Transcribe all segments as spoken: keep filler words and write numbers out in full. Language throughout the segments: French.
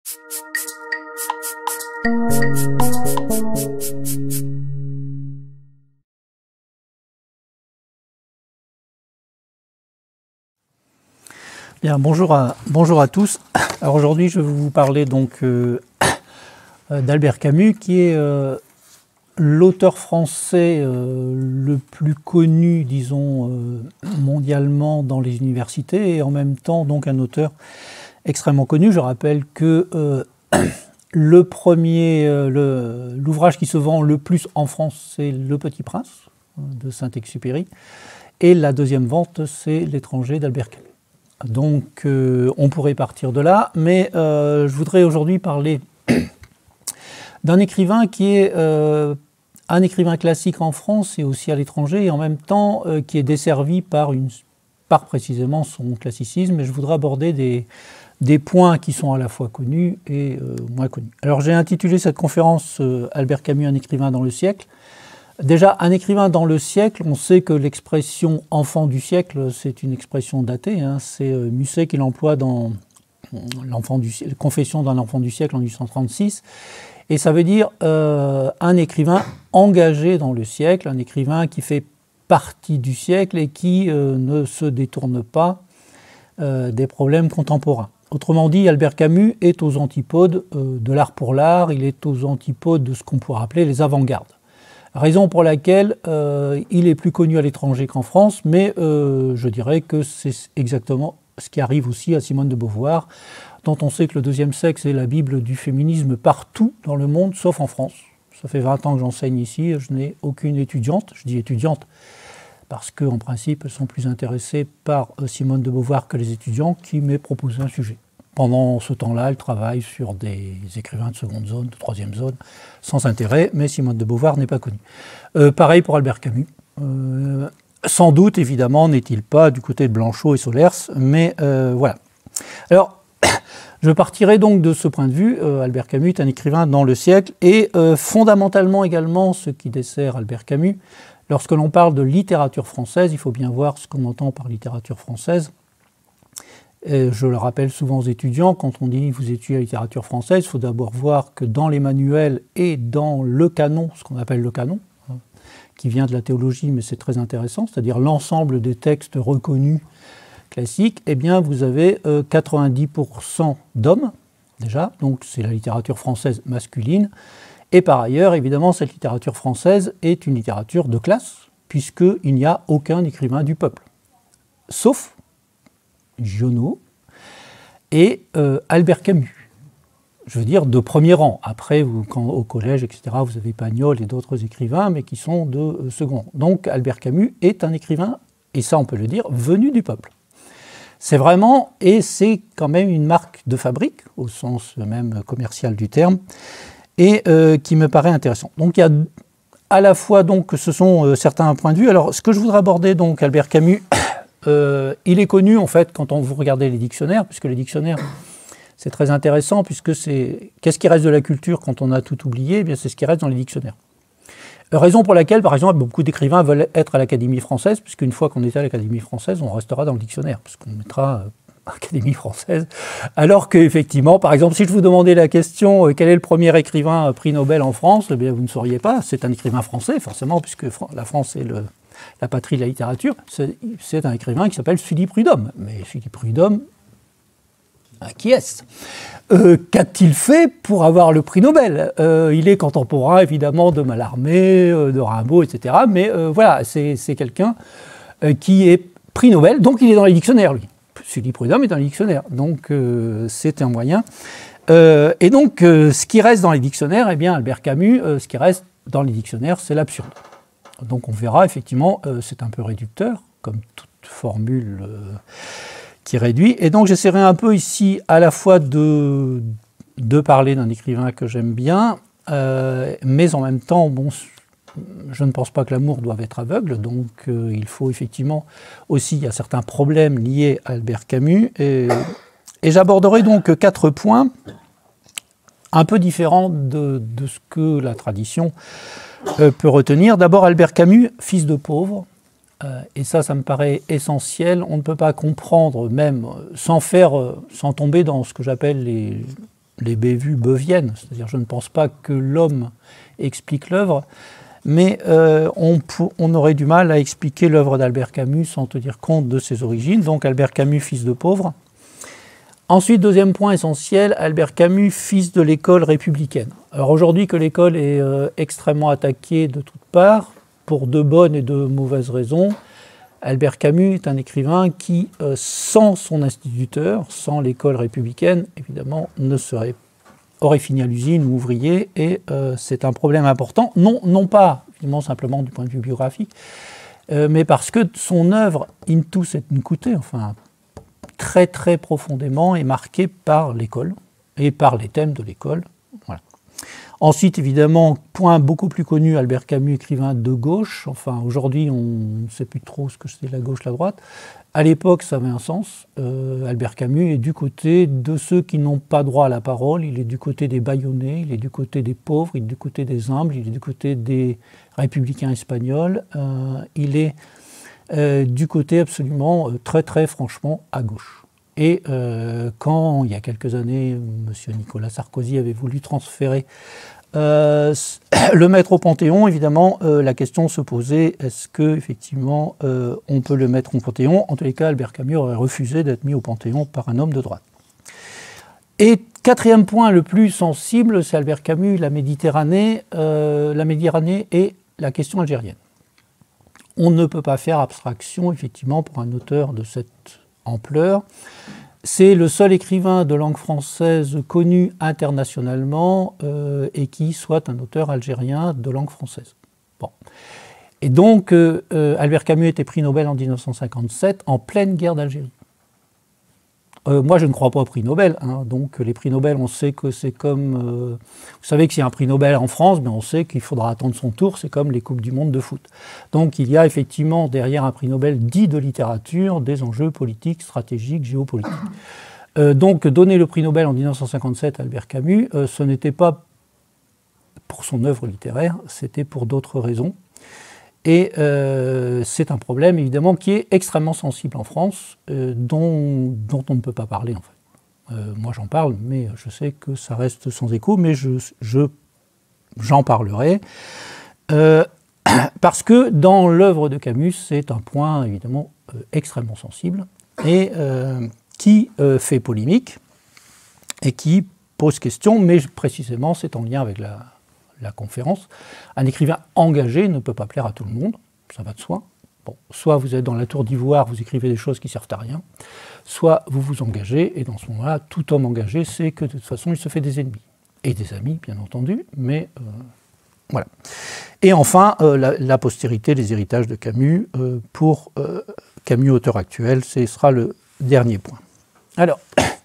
Bien, bonjour à, bonjour à tous. Alors aujourd'hui, je vais vous parler donc euh, d'Albert Camus, qui est euh, l'auteur français euh, le plus connu, disons, euh, mondialement dans les universités, et en même temps donc un auteur extrêmement connu. Je rappelle que euh, le premier, euh, l'ouvrage qui se vend le plus en France, c'est Le Petit Prince de Saint-Exupéry, et la deuxième vente, c'est L'Étranger d'Albert Camus. Donc euh, on pourrait partir de là, mais euh, je voudrais aujourd'hui parler d'un écrivain qui est euh, un écrivain classique en France et aussi à l'étranger, et en même temps euh, qui est desservi par, une, par précisément son classicisme. Et je voudrais aborder des, des points qui sont à la fois connus et euh, moins connus. Alors j'ai intitulé cette conférence euh, « Albert Camus, un écrivain dans le siècle ». Déjà, un écrivain dans le siècle, on sait que l'expression « enfant du siècle », c'est une expression datée, hein. C'est euh, Musset qui l'emploie dans l'enfant du, Confession d'un enfant du siècle en mille huit cent trente-six. Et ça veut dire euh, un écrivain engagé dans le siècle, un écrivain qui fait partie du siècle et qui euh, ne se détourne pas euh, des problèmes contemporains. Autrement dit, Albert Camus est aux antipodes euh, de l'art pour l'art, il est aux antipodes de ce qu'on pourrait appeler les avant-gardes. Raison pour laquelle euh, il est plus connu à l'étranger qu'en France, mais euh, je dirais que c'est exactement ce qui arrive aussi à Simone de Beauvoir, dont on sait que le deuxième sexe est la Bible du féminisme partout dans le monde, sauf en France. Ça fait vingt ans que j'enseigne ici, je n'ai aucune étudiante, je dis étudiante parce qu'en principe elles sont plus intéressées par Simone de Beauvoir que les étudiants qui m'aient proposé un sujet. Pendant ce temps-là, elle travaille sur des écrivains de seconde zone, de troisième zone, sans intérêt, mais Simone de Beauvoir n'est pas connue. Euh, pareil pour Albert Camus. Euh, sans doute, évidemment, n'est-il pas du côté de Blanchot et Solers, mais euh, voilà. Alors, je partirai donc de ce point de vue. Euh, Albert Camus est un écrivain dans le siècle, et euh, fondamentalement également, ce qui dessert Albert Camus, lorsque l'on parle de littérature française, il faut bien voir ce qu'on entend par littérature française. Et je le rappelle souvent aux étudiants, quand on dit « vous étudiez la littérature française », il faut d'abord voir que dans les manuels et dans le canon, ce qu'on appelle le canon, hein, qui vient de la théologie, mais c'est très intéressant, c'est-à-dire l'ensemble des textes reconnus classiques, eh bien vous avez euh, quatre-vingt-dix pour cent d'hommes, déjà, donc c'est la littérature française masculine, et par ailleurs, évidemment, cette littérature française est une littérature de classe, puisqu'il n'y a aucun écrivain du peuple, sauf Giono et euh, Albert Camus, je veux dire de premier rang. Après, vous, quand, au collège, et cetera, vous avez Pagnol et d'autres écrivains, mais qui sont de euh, second rang. Donc Albert Camus est un écrivain, et ça on peut le dire, venu du peuple. C'est vraiment, et c'est quand même une marque de fabrique, au sens même commercial du terme, et euh, qui me paraît intéressant. Donc il y a à la fois, donc, ce sont euh, certains points de vue. Alors ce que je voudrais aborder, donc, Albert Camus, Euh, il est connu, en fait, quand on vous regardez les dictionnaires, puisque les dictionnaires, c'est très intéressant, puisque c'est... Qu'est-ce qui reste de la culture quand on a tout oublié? Eh bien, c'est ce qui reste dans les dictionnaires. Euh, raison pour laquelle, par exemple, beaucoup d'écrivains veulent être à l'Académie française, puisqu'une fois qu'on est à l'Académie française, on restera dans le dictionnaire, puisqu'on mettra euh, Académie française. Alors qu'effectivement, par exemple, si je vous demandais la question euh, quel est le premier écrivain euh, prix Nobel en France, eh bien, vous ne sauriez pas. C'est un écrivain français, forcément, puisque la France est le... la patrie de la littérature, c'est un écrivain qui s'appelle Sully Prudhomme. Mais Sully Prudhomme, qui est-ce? euh, Qu'a-t-il fait pour avoir le prix Nobel? euh, Il est contemporain, évidemment, de Mallarmé, euh, de Rimbaud, et cetera. Mais euh, voilà, c'est quelqu'un euh, qui est prix Nobel, donc il est dans les dictionnaires, lui. Sully Prudhomme est dans les dictionnaires, donc euh, c'est un moyen. Euh, et donc, euh, ce qui reste dans les dictionnaires, eh bien, Albert Camus, euh, ce qui reste dans les dictionnaires, c'est l'absurde. Donc on verra, effectivement, euh, c'est un peu réducteur, comme toute formule euh, qui réduit. Et donc j'essaierai un peu ici à la fois de, de parler d'un écrivain que j'aime bien, euh, mais en même temps, bon, je ne pense pas que l'amour doive être aveugle, donc euh, il faut effectivement aussi, il y a certains problèmes liés à Albert Camus, et, et j'aborderai donc quatre points un peu différents de, de ce que la tradition Euh, peut retenir. D'abord, Albert Camus, fils de pauvre, euh, et ça, ça me paraît essentiel. On ne peut pas comprendre, même sans faire, euh, sans tomber dans ce que j'appelle les, les bévues beviennes, c'est-à-dire je ne pense pas que l'homme explique l'œuvre, mais euh, on, on aurait du mal à expliquer l'œuvre d'Albert Camus sans tenir compte de ses origines. Donc Albert Camus, fils de pauvre. Ensuite, deuxième point essentiel, Albert Camus, fils de l'école républicaine. Alors aujourd'hui que l'école est euh, extrêmement attaquée de toutes parts, pour de bonnes et de mauvaises raisons, Albert Camus est un écrivain qui, euh, sans son instituteur, sans l'école républicaine, évidemment, ne serait, aurait fini à l'usine ou ouvrier, et euh, c'est un problème important, non, non pas évidemment simplement du point de vue biographique, euh, mais parce que son œuvre, in tous et incute, enfin, très très profondément est marquée par l'école et par les thèmes de l'école. Voilà. Ensuite, évidemment, point beaucoup plus connu, Albert Camus, écrivain de gauche. Enfin, aujourd'hui, on ne sait plus trop ce que c'est la gauche, la droite. À l'époque, ça avait un sens. Euh, Albert Camus est du côté de ceux qui n'ont pas droit à la parole. Il est du côté des bâillonnés, il est du côté des pauvres, il est du côté des humbles, il est du côté des républicains espagnols. Euh, il est euh, du côté absolument, euh, très très franchement, à gauche. Et euh, quand, il y a quelques années, M. Nicolas Sarkozy avait voulu transférer euh, le mettre au Panthéon, évidemment, euh, la question se posait, est-ce qu'effectivement euh, on peut le mettre au Panthéon? En tous les cas, Albert Camus aurait refusé d'être mis au Panthéon par un homme de droite. Et quatrième point le plus sensible, c'est Albert Camus, la Méditerranée, euh, la Méditerranée et la question algérienne. On ne peut pas faire abstraction, effectivement, pour un auteur de cette ampleur. C'est le seul écrivain de langue française connu internationalement euh, et qui soit un auteur algérien de langue française. Bon. Et donc, euh, Albert Camus était prix Nobel en mille neuf cent cinquante-sept en pleine guerre d'Algérie. Euh, moi, je ne crois pas au prix Nobel. Hein, donc, les prix Nobel, on sait que c'est comme... Euh, vous savez que s'il y a un prix Nobel en France, mais on sait qu'il faudra attendre son tour. C'est comme les Coupes du Monde de foot. Donc, il y a effectivement derrière un prix Nobel dit de littérature des enjeux politiques, stratégiques, géopolitiques. Euh, donc, donner le prix Nobel en mille neuf cent cinquante-sept à Albert Camus, euh, ce n'était pas pour son œuvre littéraire, c'était pour d'autres raisons. Et euh, c'est un problème, évidemment, qui est extrêmement sensible en France, euh, dont, dont on ne peut pas parler, en fait. Euh, moi, j'en parle, mais je sais que ça reste sans écho, mais je, je, j'en parlerai. Euh, parce que dans l'œuvre de Camus, c'est un point, évidemment, euh, extrêmement sensible, et euh, qui euh, fait polémique, et qui pose question, mais précisément, c'est en lien avec la... la conférence. Un écrivain engagé ne peut pas plaire à tout le monde, ça va de soi. Bon, soit vous êtes dans la tour d'ivoire, vous écrivez des choses qui servent à rien, soit vous vous engagez, et dans ce moment-là, tout homme engagé sait que de toute façon, il se fait des ennemis. Et des amis, bien entendu, mais euh, voilà. Et enfin, euh, la, la postérité, les héritages de Camus, euh, pour euh, Camus, auteur actuel, ce sera le dernier point. Alors,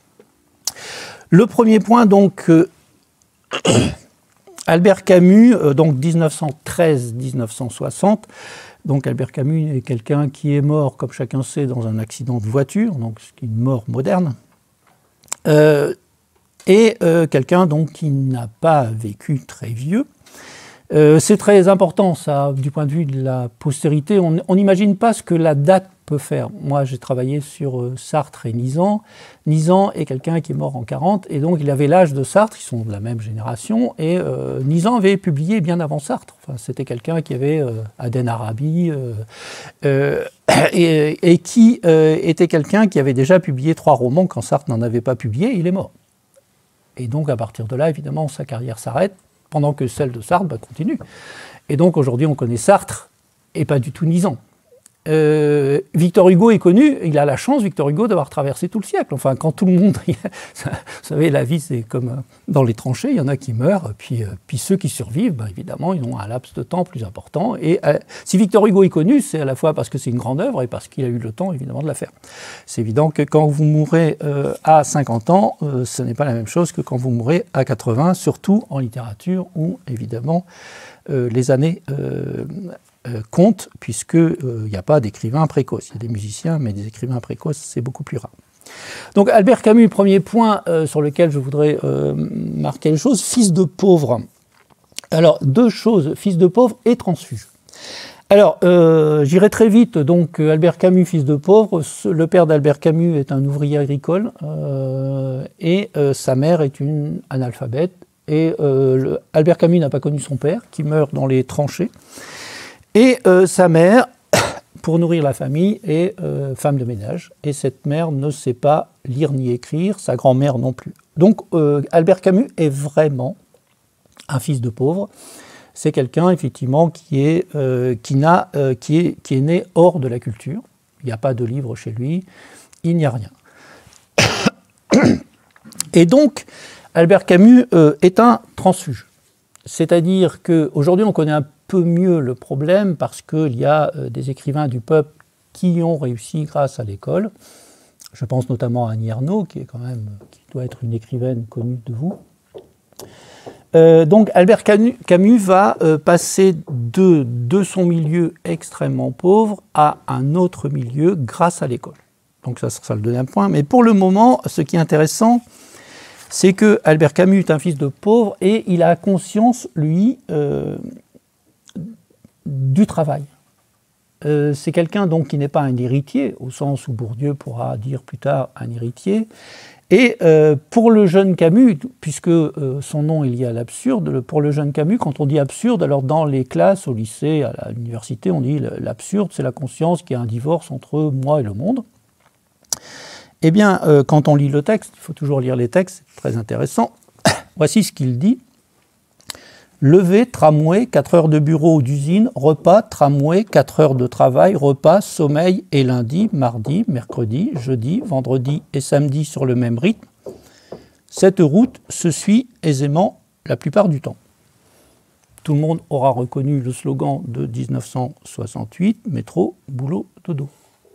le premier point, donc... Euh, Albert Camus, euh, donc mille neuf cent treize à mille neuf cent soixante, donc Albert Camus est quelqu'un qui est mort, comme chacun sait, dans un accident de voiture, donc c'est une mort moderne, euh, et euh, quelqu'un donc qui n'a pas vécu très vieux. Euh, c'est très important, ça, du point de vue de la postérité. On n'imagine pas ce que la date peut faire. Moi, j'ai travaillé sur euh, Sartre et Nizan. Nizan est quelqu'un qui est mort en quarante, et donc il avait l'âge de Sartre, ils sont de la même génération, et euh, Nizan avait publié bien avant Sartre. Enfin, c'était quelqu'un qui avait euh, Aden Arabi, euh, euh, et, et qui euh, était quelqu'un qui avait déjà publié trois romans quand Sartre n'en avait pas publié, il est mort. Et donc, à partir de là, évidemment, sa carrière s'arrête, pendant que celle de Sartre bah, continue. Et donc aujourd'hui, on connaît Sartre et pas du tout Nizan. Euh, Victor Hugo est connu, il a la chance, Victor Hugo, d'avoir traversé tout le siècle. Enfin, quand tout le monde... Vous savez, la vie, c'est comme dans les tranchées, il y en a qui meurent, puis, puis ceux qui survivent, bah, évidemment, ils ont un laps de temps plus important. Et euh, si Victor Hugo est connu, c'est à la fois parce que c'est une grande œuvre et parce qu'il a eu le temps, évidemment, de la faire. C'est évident que quand vous mourrez euh, à cinquante ans, euh, ce n'est pas la même chose que quand vous mourrez à quatre-vingts, surtout en littérature où, évidemment, euh, les années... Euh, Euh, compte, puisqu'il n'y euh, a pas d'écrivains précoces. Il y a des musiciens, mais des écrivains précoces, c'est beaucoup plus rare. Donc Albert Camus, premier point euh, sur lequel je voudrais euh, marquer les choses, fils de pauvre. Alors, deux choses, fils de pauvre et transfuge. Alors, euh, j'irai très vite. Donc, Albert Camus, fils de pauvre. Le père d'Albert Camus est un ouvrier agricole euh, et euh, sa mère est une analphabète. Et euh, le, Albert Camus n'a pas connu son père, qui meurt dans les tranchées. Et euh, sa mère, pour nourrir la famille, est euh, femme de ménage. Et cette mère ne sait pas lire ni écrire, sa grand-mère non plus. Donc, euh, Albert Camus est vraiment un fils de pauvre. C'est quelqu'un, effectivement, qui est, euh, qui, n'a, euh, qui, est, qui est né hors de la culture. Il n'y a pas de livre chez lui, il n'y a rien. Et donc, Albert Camus euh, est un transfuge. C'est-à-dire qu'aujourd'hui, on connaît un peu mieux le problème parce qu'il y a euh, des écrivains du peuple qui ont réussi grâce à l'école. Je pense notamment à Annie Ernaux, qui, est quand même, qui doit être une écrivaine connue de vous. Euh, donc Albert Camus, Camus va euh, passer de, de son milieu extrêmement pauvre à un autre milieu grâce à l'école. Donc ça sera le deuxième point. Mais pour le moment, ce qui est intéressant, c'est que Albert Camus est un fils de pauvre et il a conscience, lui, euh, du travail. Euh, c'est quelqu'un donc qui n'est pas un héritier, au sens où Bourdieu pourra dire plus tard un héritier. Et euh, pour le jeune Camus, puisque euh, son nom est lié à l'absurde, pour le jeune Camus, quand on dit absurde, alors dans les classes, au lycée, à l'université, on dit l'absurde, c'est la conscience qu'il y a un divorce entre moi et le monde. Eh bien, euh, quand on lit le texte, il faut toujours lire les textes, c'est très intéressant. Voici ce qu'il dit. Lever, tramway, quatre heures de bureau ou d'usine, repas, tramway, quatre heures de travail, repas, sommeil et lundi, mardi, mercredi, jeudi, vendredi et samedi sur le même rythme. Cette route se suit aisément la plupart du temps. Tout le monde aura reconnu le slogan de mille neuf cent soixante-huit, métro, boulot, dodo.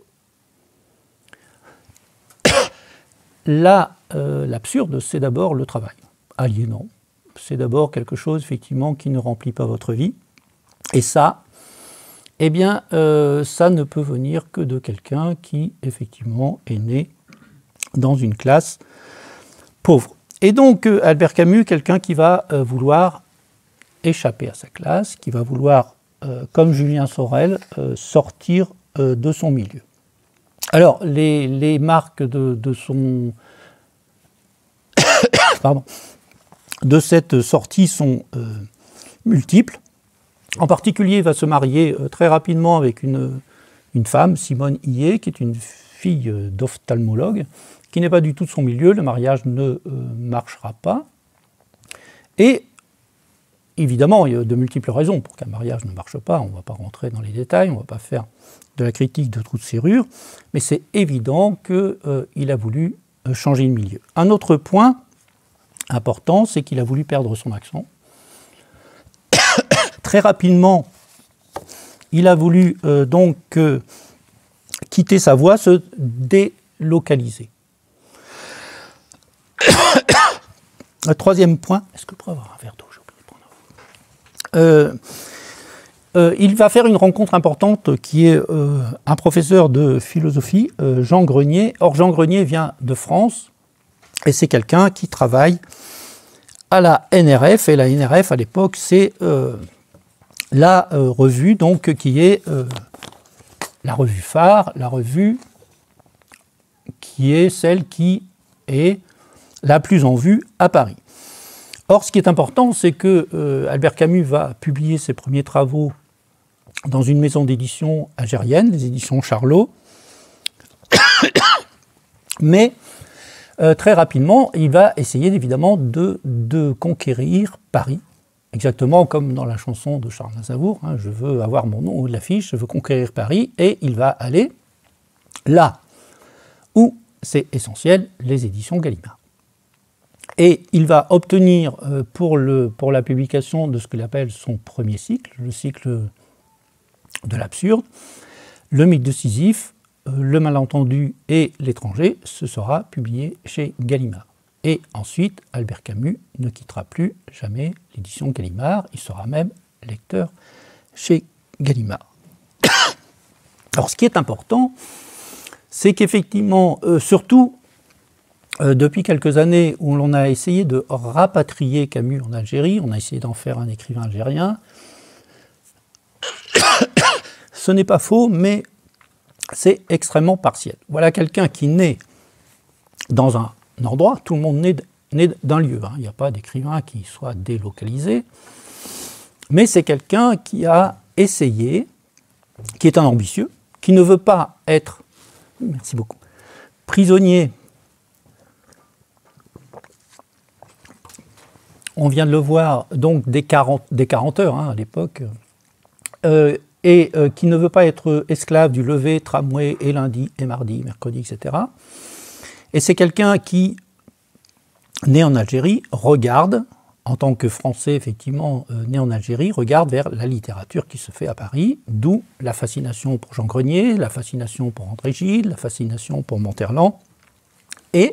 Là, euh, l'absurde, c'est d'abord le travail, aliénant. C'est d'abord quelque chose, effectivement, qui ne remplit pas votre vie. Et ça, eh bien, euh, ça ne peut venir que de quelqu'un qui, effectivement, est né dans une classe pauvre. Et donc, euh, Albert Camus, quelqu'un qui va euh, vouloir échapper à sa classe, qui va vouloir, euh, comme Julien Sorel, euh, sortir euh, de son milieu. Alors, les, les marques de, de son... Pardon. de cette sortie sont euh, multiples. En particulier, il va se marier euh, très rapidement avec une, une femme, Simone Hillet, qui est une fille euh, d'ophtalmologue, qui n'est pas du tout de son milieu. Le mariage ne euh, marchera pas. Et évidemment, il y a de multiples raisons pour qu'un mariage ne marche pas. On ne va pas rentrer dans les détails, on ne va pas faire de la critique de trous de serrure, mais c'est évident qu'il euh, a voulu euh, changer de milieu. Un autre point important, c'est qu'il a voulu perdre son accent. Très rapidement, il a voulu euh, donc euh, quitter sa voix, se délocaliser. Le troisième point, est-ce que je pourrais avoir un verre d'eau? J'ai oublié de prendre un verre. Euh, euh, il va faire une rencontre importante qui est euh, un professeur de philosophie, euh, Jean Grenier. Or, Jean Grenier vient de France. Et c'est quelqu'un qui travaille à la N R F. Et la N R F, à l'époque, c'est euh, la euh, revue donc, qui est euh, la revue phare, la revue qui est celle qui est la plus en vue à Paris. Or, ce qui est important, c'est que euh, Albert Camus va publier ses premiers travaux dans une maison d'édition algérienne, les éditions Charlot. Mais Euh, très rapidement, il va essayer évidemment de, de conquérir Paris, exactement comme dans la chanson de Charles Aznavour, hein, je veux avoir mon nom de l'affiche, je veux conquérir Paris, et il va aller là où c'est essentiel, les éditions Gallimard. Et il va obtenir euh, pour, le, pour la publication de ce qu'il appelle son premier cycle, le cycle de l'absurde, le mythe de Sisyphe, Le malentendu et l'étranger, ce sera publié chez Gallimard. Et ensuite, Albert Camus ne quittera plus jamais l'édition Gallimard, il sera même lecteur chez Gallimard. Alors, ce qui est important, c'est qu'effectivement, euh, surtout euh, depuis quelques années où l'on a essayé de rapatrier Camus en Algérie, on a essayé d'en faire un écrivain algérien, ce n'est pas faux, mais c'est extrêmement partiel. Voilà quelqu'un qui naît dans un endroit, tout le monde naît, naît d'un lieu, hein. Il n'y a pas d'écrivain qui soit délocalisé, mais c'est quelqu'un qui a essayé, qui est un ambitieux, qui ne veut pas être, merci beaucoup, prisonnier. On vient de le voir, donc des quarante, des quarante heures hein, à l'époque, euh, et euh, qui ne veut pas être esclave du lever, tramway, et lundi, et mardi, mercredi, et cetera. Et c'est quelqu'un qui, né en Algérie, regarde, en tant que Français, effectivement, euh, né en Algérie, regarde vers la littérature qui se fait à Paris, d'où la fascination pour Jean Grenier, la fascination pour André Gide, la fascination pour Monterland, et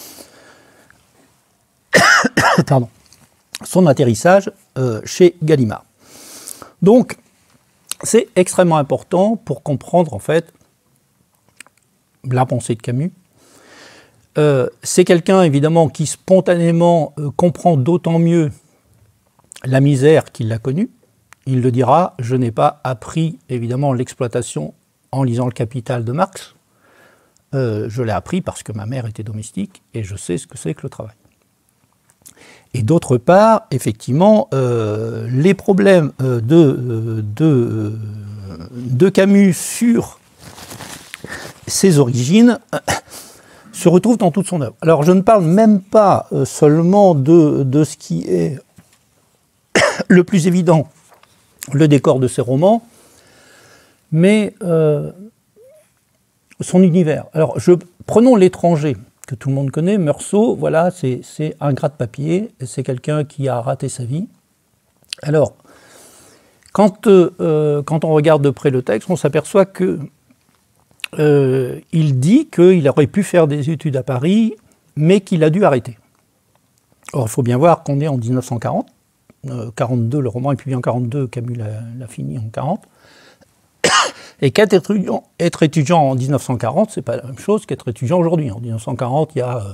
pardon, son atterrissage euh, chez Gallimard. Donc, c'est extrêmement important pour comprendre, en fait, la pensée de Camus. Euh, c'est quelqu'un, évidemment, qui spontanément euh, comprend d'autant mieux la misère qu'il a connue. Il le dira, je n'ai pas appris, évidemment, l'exploitation en lisant Le Capital de Marx. Euh, je l'ai appris parce que ma mère était domestique et je sais ce que c'est que le travail. Et d'autre part, effectivement, euh, les problèmes euh, de, de, de Camus sur ses origines euh, se retrouvent dans toute son œuvre. Alors, je ne parle même pas euh, seulement de, de ce qui est le plus évident, le décor de ses romans, mais euh, son univers. Alors, je, prenons L'étranger, que tout le monde connaît. Meursault, voilà, c'est un gratte-papier, c'est quelqu'un qui a raté sa vie. Alors, quand, euh, quand on regarde de près le texte, on s'aperçoit que euh, il dit qu'il aurait pu faire des études à Paris, mais qu'il a dû arrêter. Or, il faut bien voir qu'on est en mille neuf cent quarante, euh, quarante-deux, le roman est publié en quarante-deux, Camus l'a fini en quarante. Et qu'être étudiant, être étudiant en mille neuf cent quarante, c'est pas la même chose qu'être étudiant aujourd'hui. En mille neuf cent quarante, il y a... Euh,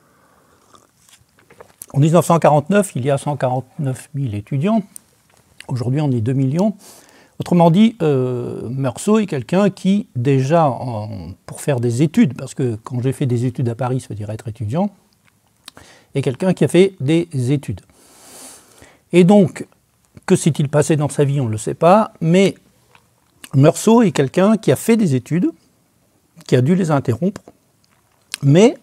en mille neuf cent quarante-neuf, il y a cent quarante-neuf mille étudiants. Aujourd'hui, on est deux millions. Autrement dit, euh, Meursault est quelqu'un qui, déjà, en, pour faire des études, parce que quand j'ai fait des études à Paris, ça veut dire être étudiant, est quelqu'un qui a fait des études. Et donc, que s'est-il passé dans sa vie, on ne le sait pas, mais Meursault est quelqu'un qui a fait des études, qui a dû les interrompre, mais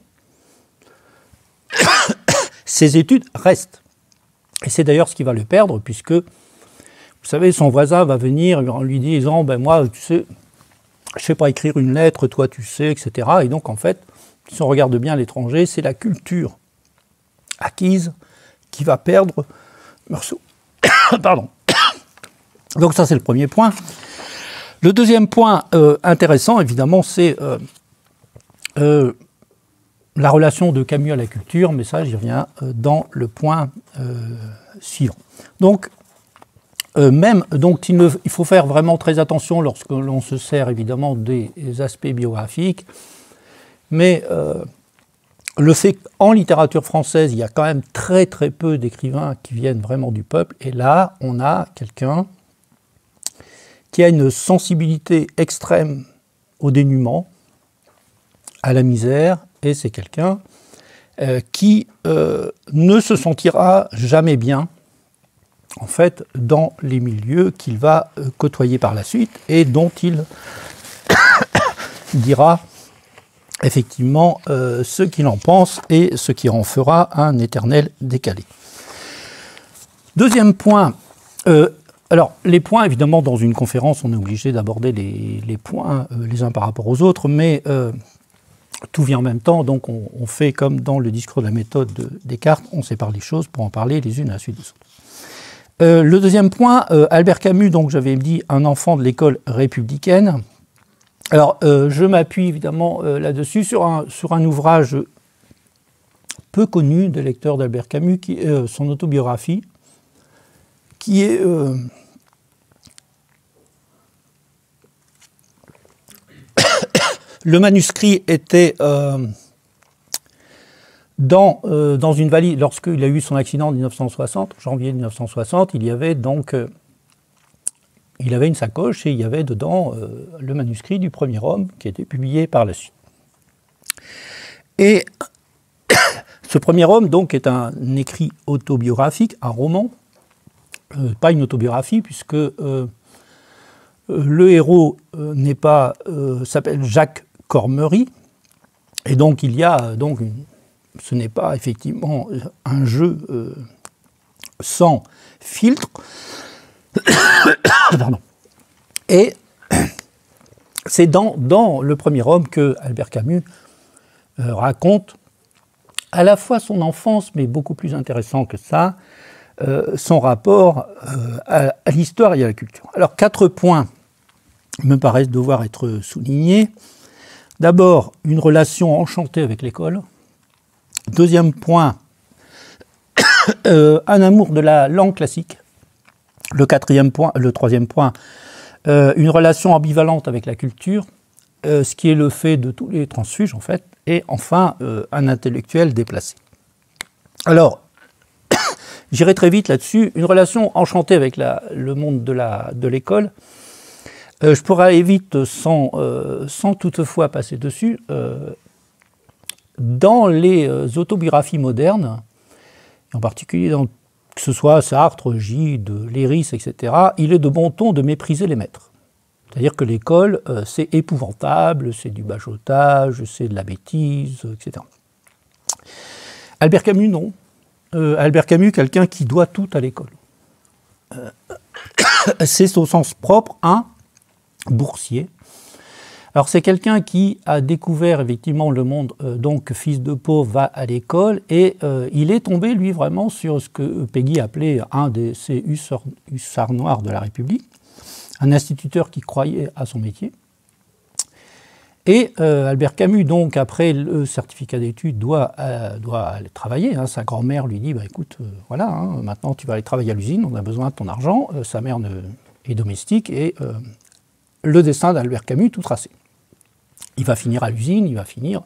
ses études restent. Et c'est d'ailleurs ce qui va le perdre, puisque, vous savez, son voisin va venir en lui disant, ben moi, tu sais, je ne sais pas écrire une lettre, toi tu sais, et cetera. Et donc, en fait, si on regarde bien L'étranger, c'est la culture acquise qui va perdre Meursault. Pardon. Donc ça, c'est le premier point. Le deuxième point euh, intéressant, évidemment, c'est euh, euh, la relation de Camus à la culture, mais ça, j'y reviens euh, dans le point euh, suivant. Donc, euh, même, donc il, ne, il faut faire vraiment très attention lorsque l'on se sert, évidemment, des, des aspects biographiques, mais euh, le fait qu'en littérature française, il y a quand même très très peu d'écrivains qui viennent vraiment du peuple, et là, on a quelqu'un qui a une sensibilité extrême au dénuement, à la misère, et c'est quelqu'un euh, qui euh, ne se sentira jamais bien, en fait, dans les milieux qu'il va euh, côtoyer par la suite, et dont il dira effectivement euh, ce qu'il en pense, et ce qui en fera un éternel décalé. Deuxième point, euh, alors, les points, évidemment, dans une conférence, on est obligé d'aborder les, les points euh, les uns par rapport aux autres, mais euh, tout vient en même temps, donc on, on fait comme dans le discours de la méthode de Descartes, on sépare les choses pour en parler les unes à la suite des autres. Euh, le deuxième point, euh, Albert Camus, donc j'avais dit un enfant de l'école républicaine. Alors, euh, je m'appuie évidemment euh, là-dessus sur un, sur un ouvrage peu connu des lecteurs d'Albert Camus, qui est euh, son autobiographie, qui est euh, le manuscrit était euh, dans, euh, dans une valise, lorsqu'il a eu son accident en mille neuf cent soixante, janvier mille neuf cent soixante, il y avait donc euh, il avait une sacoche et il y avait dedans euh, le manuscrit du premier homme qui a été publié par la suite. Et ce premier homme, donc, est un écrit autobiographique, un roman, euh, pas une autobiographie, puisque euh, le héros euh, n'est pas, euh, s'appelle Jacques Cormery, et donc il y a donc une, ce n'est pas effectivement un jeu euh, sans filtre. Pardon. Et c'est dans, dans le premier homme que Albert Camus euh, raconte à la fois son enfance, mais beaucoup plus intéressant que ça, euh, son rapport euh, à, à l'histoire et à la culture. Alors, quatre points me paraissent devoir être soulignés. D'abord, une relation enchantée avec l'école. Deuxième point, euh, un amour de la langue classique. Le quatrième point, le troisième point, euh, une relation ambivalente avec la culture, euh, ce qui est le fait de tous les transfuges, en fait. Et enfin, euh, un intellectuel déplacé. Alors, j'irai très vite là-dessus. Une relation enchantée avec la, le monde de l'école. Euh, je pourrais aller vite sans, euh, sans toutefois passer dessus. Euh, dans les euh, autobiographies modernes, en particulier dans, que ce soit Sartre, Gide, Léris, et cetera, il est de bon ton de mépriser les maîtres. C'est-à-dire que l'école, euh, c'est épouvantable, c'est du bachotage, c'est de la bêtise, et cetera. Albert Camus, non. Euh, Albert Camus, quelqu'un qui doit tout à l'école. Euh, c'est au sens propre un boursier. Alors c'est quelqu'un qui a découvert effectivement le monde, euh, donc fils de pauvre va à l'école, et euh, il est tombé, lui, vraiment sur ce que Péguy appelait un de ces hussards, hussards noirs de la République, un instituteur qui croyait à son métier. Et euh, Albert Camus, donc, après le certificat d'études, doit, euh, doit aller travailler. Hein. Sa grand-mère lui dit, bah, écoute, euh, voilà, hein, maintenant tu vas aller travailler à l'usine, on a besoin de ton argent. Euh, sa mère ne, est domestique, et euh, le destin d'Albert Camus, tout tracé. Il va finir à l'usine, il va finir...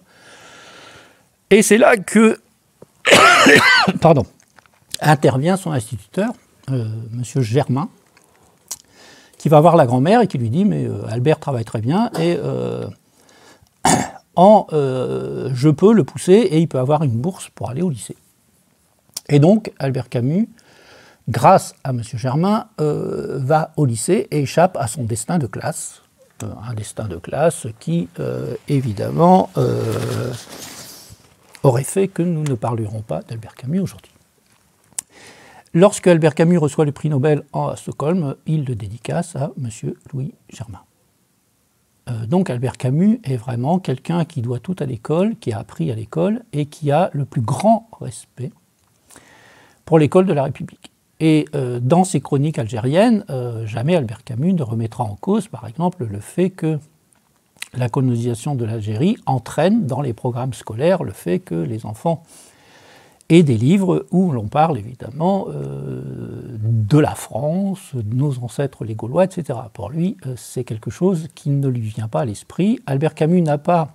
Et c'est là que, pardon, intervient son instituteur, euh, M. Germain, qui va voir la grand-mère et qui lui dit « mais euh, Albert travaille très bien et euh, en, euh, je peux le pousser et il peut avoir une bourse pour aller au lycée ». Et donc Albert Camus, grâce à M. Germain, euh, va au lycée et échappe à son destin de classe. Euh, un destin de classe qui, euh, évidemment, euh, aurait fait que nous ne parlerons pas d'Albert Camus aujourd'hui. Lorsque Albert Camus reçoit le prix Nobel à Stockholm, il le dédicace à M. Louis Germain. Euh, donc Albert Camus est vraiment quelqu'un qui doit tout à l'école, qui a appris à l'école et qui a le plus grand respect pour l'école de la République. Et euh, dans ses chroniques algériennes, euh, jamais Albert Camus ne remettra en cause, par exemple, le fait que la colonisation de l'Algérie entraîne dans les programmes scolaires le fait que les enfants et des livres où l'on parle évidemment euh, de la France, de nos ancêtres les Gaulois, et cetera. Pour lui, euh, c'est quelque chose qui ne lui vient pas à l'esprit. Albert Camus n'a pas,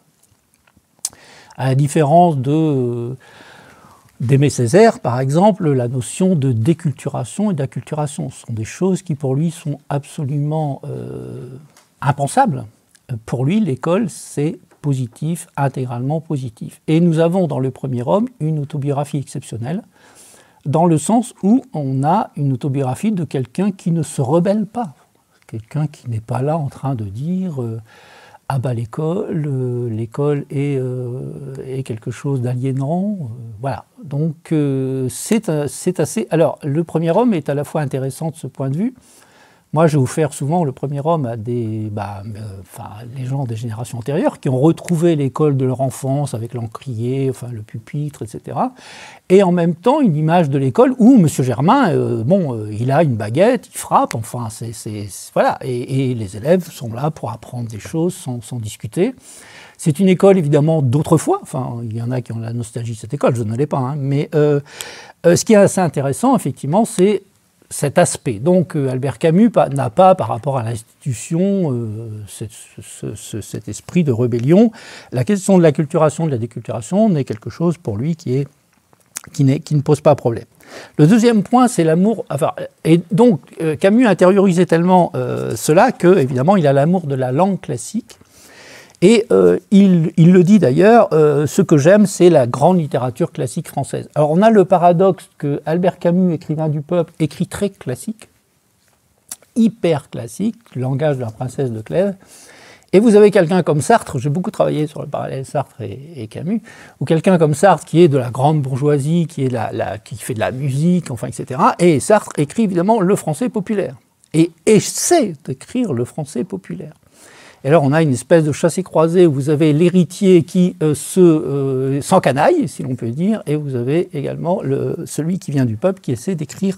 à la différence de, euh, d'Aimé Césaire, par exemple, la notion de déculturation et d'acculturation. Ce sont des choses qui, pour lui, sont absolument euh, impensables. Pour lui, l'école, c'est positif, intégralement positif. Et nous avons dans le premier homme une autobiographie exceptionnelle, dans le sens où on a une autobiographie de quelqu'un qui ne se rebelle pas, quelqu'un qui n'est pas là en train de dire euh, « ah bah l'école, euh, l'école est, euh, est quelque chose d'aliénant euh, ». Voilà, donc euh, c'est, c'est assez... Alors, le premier homme est à la fois intéressant de ce point de vue. Moi, j'ai offert souvent le premier homme à des, bah, euh, enfin, les gens des générations antérieures qui ont retrouvé l'école de leur enfance avec l'encrier, enfin, le pupitre, et cetera. Et en même temps, une image de l'école où M. Germain, euh, bon, euh, il a une baguette, il frappe, enfin, c'est, c'est, voilà. Et, et les élèves sont là pour apprendre des choses sans, sans discuter. C'est une école, évidemment, d'autrefois. Enfin, il y en a qui ont la nostalgie de cette école, je ne l'ai pas. Hein, mais euh, euh, ce qui est assez intéressant, effectivement, c'est cet aspect. Donc euh, Albert Camus n'a pas, par rapport à l'institution, euh, cet, ce, ce, cet esprit de rébellion. La question de l'acculturation, de la déculturation n'est quelque chose pour lui qui, est, qui, n'est, qui ne pose pas problème. Le deuxième point, c'est l'amour. Enfin, et donc, euh, Camus intériorisait tellement euh, cela que, évidemment, il a l'amour de la langue classique. Et euh, il, il le dit d'ailleurs, euh, ce que j'aime, c'est la grande littérature classique française. Alors, on a le paradoxe que Albert Camus, écrivain du peuple, écrit très classique, hyper classique, le langage de la princesse de Clèves. Et vous avez quelqu'un comme Sartre, j'ai beaucoup travaillé sur le parallèle Sartre et, et Camus, ou quelqu'un comme Sartre qui est de la grande bourgeoisie, qui, est la, la, qui fait de la musique, enfin, et cetera. Et Sartre écrit évidemment le français populaire, et essaie d'écrire le français populaire. Et alors on a une espèce de chassé-croisé où vous avez l'héritier qui euh, se euh, s'encanaille, si l'on peut dire, et vous avez également le, celui qui vient du peuple qui essaie d'écrire.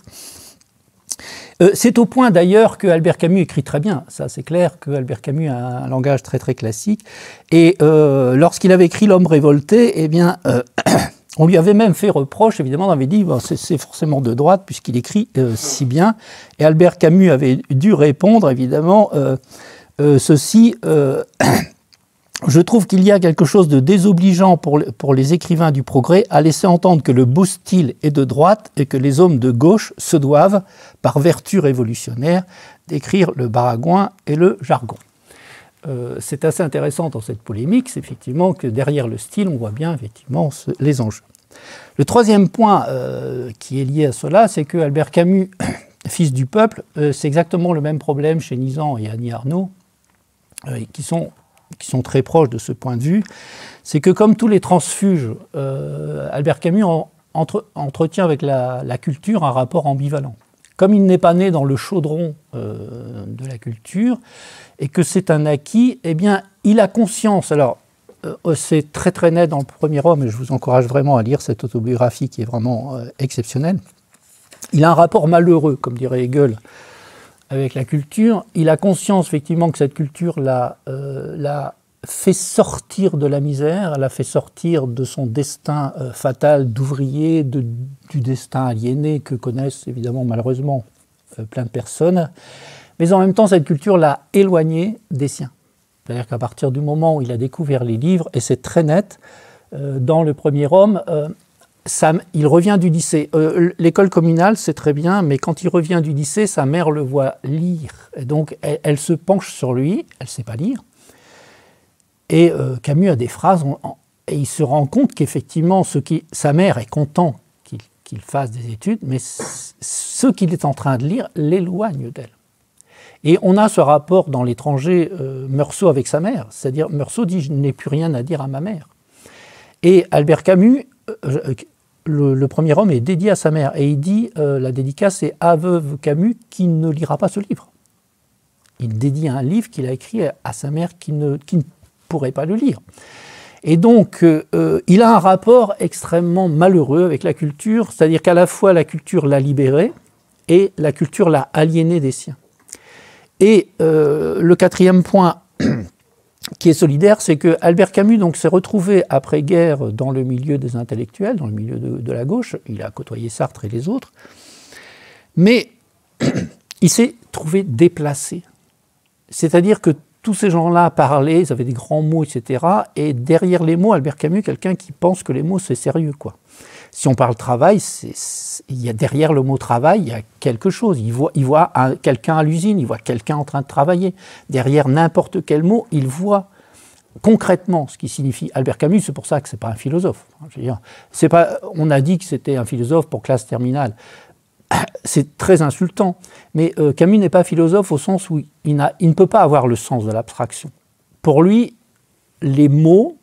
Euh, c'est au point d'ailleurs que Albert Camus écrit très bien, ça c'est clair que Albert Camus a un langage très très classique, et euh, lorsqu'il avait écrit L'homme révolté, eh bien, euh, on lui avait même fait reproche, évidemment, on avait dit bon, c'est forcément de droite puisqu'il écrit euh, si bien, et Albert Camus avait dû répondre évidemment euh, euh, ceci. Euh, Je trouve qu'il y a quelque chose de désobligeant pour, pour les écrivains du progrès à laisser entendre que le beau style est de droite et que les hommes de gauche se doivent, par vertu révolutionnaire, d'écrire le baragouin et le jargon. Euh, c'est assez intéressant dans cette polémique, c'est effectivement que derrière le style, on voit bien effectivement ce, les enjeux. Le troisième point euh, qui est lié à cela, c'est que Albert Camus, fils du peuple, euh, c'est exactement le même problème chez Nizan et Annie Arnaud, euh, qui sont qui sont très proches de ce point de vue, c'est que comme tous les transfuges, euh, Albert Camus en, entre, entretient avec la, la culture un rapport ambivalent. Comme il n'est pas né dans le chaudron euh, de la culture, et que c'est un acquis, eh bien, il a conscience, alors euh, c'est très très net dans le premier homme, et je vous encourage vraiment à lire cette autobiographie qui est vraiment euh, exceptionnelle, il a un rapport malheureux, comme dirait Hegel, avec la culture. Il a conscience effectivement que cette culture l'a euh, fait sortir de la misère, l'a fait sortir de son destin euh, fatal d'ouvrier, de, du destin aliéné que connaissent évidemment malheureusement euh, plein de personnes. Mais en même temps, cette culture l'a éloigné des siens. C'est-à-dire qu'à partir du moment où il a découvert les livres, et c'est très net, euh, dans le premier homme, euh, Ça, il revient du lycée. Euh, L'école communale, c'est très bien, mais quand il revient du lycée, sa mère le voit lire. Et donc, elle, elle se penche sur lui, elle ne sait pas lire. Et euh, Camus a des phrases, on, on, et il se rend compte qu'effectivement, sa mère est content qu'il qu'il fasse des études, mais ce qu'il est en train de lire l'éloigne d'elle. Et on a ce rapport dans L'étranger, euh, Meursault avec sa mère. C'est-à-dire, Meursault dit « je n'ai plus rien à dire à ma mère ». Et Albert Camus... Euh, Le, le premier homme est dédié à sa mère. Et il dit, euh, la dédicace, c'est à veuve Camus qui ne lira pas ce livre. Il dédie un livre qu'il a écrit à sa mère qui ne, qui ne pourrait pas le lire. Et donc, euh, il a un rapport extrêmement malheureux avec la culture, c'est-à-dire qu'à la fois la culture l'a libéré et la culture l'a aliéné des siens. Et euh, le quatrième point qui est solidaire, c'est que Albert Camus s'est retrouvé après-guerre dans le milieu des intellectuels, dans le milieu de, de la gauche. Il a côtoyé Sartre et les autres. Mais il s'est trouvé déplacé. C'est-à-dire que tous ces gens-là parlaient, ils avaient des grands mots, et cetera. Et derrière les mots, Albert Camus, quelqu'un qui pense que les mots, c'est sérieux, quoi. Si on parle travail, c'est, c'est, il y a derrière le mot travail, il y a quelque chose. Il voit, il voit quelqu'un à l'usine, il voit quelqu'un en train de travailler. Derrière n'importe quel mot, il voit concrètement ce qui signifie. Albert Camus, c'est pour ça que ce n'est pas un philosophe. Je veux dire, c'est pas, on a dit que c'était un philosophe pour classe terminale. C'est très insultant. Mais euh, Camus n'est pas philosophe au sens où il, n'a, il ne peut pas avoir le sens de l'abstraction. Pour lui, les mots...